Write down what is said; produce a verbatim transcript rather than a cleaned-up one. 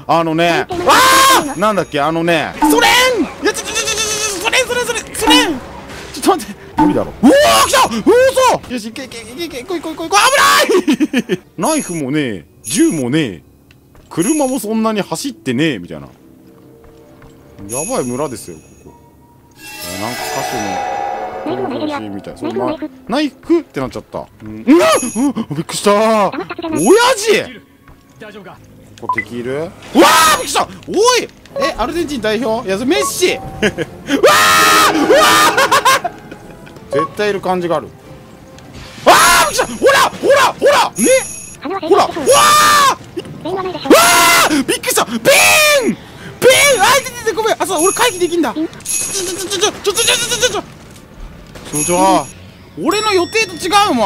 あのね、ああなんだっけ、あのね、それんいや、ちょちょちょちょ、それんそれんそれんそれんちょっと待って、無理だろ。うわー来た、うそよし、いけいけいけいけ、こいこいこいこい、危ないナイフもねえ、銃もねえ、車もそんなに走ってねえみたいな。やばい村ですよ、ここ。えー、なんか歌手の表紙みたい。そんなナイフってなっちゃった。うん、うわっ、びっくりしたー。親父ここ敵いる。うわー、びっくりした。おい、え、アルゼンチン代表、いや、それメッシうわーうわー絶対いる感じがある。あー、びっくりした。ほらほらほらね、ほら、わーわー、びっくりした。ビーンビーン、あいててて、ごめん、あ、そう、俺回避できんだ。ちょちょちょちょちょちょちょちょちょちょちょちょちょ、俺の予定と違うもん。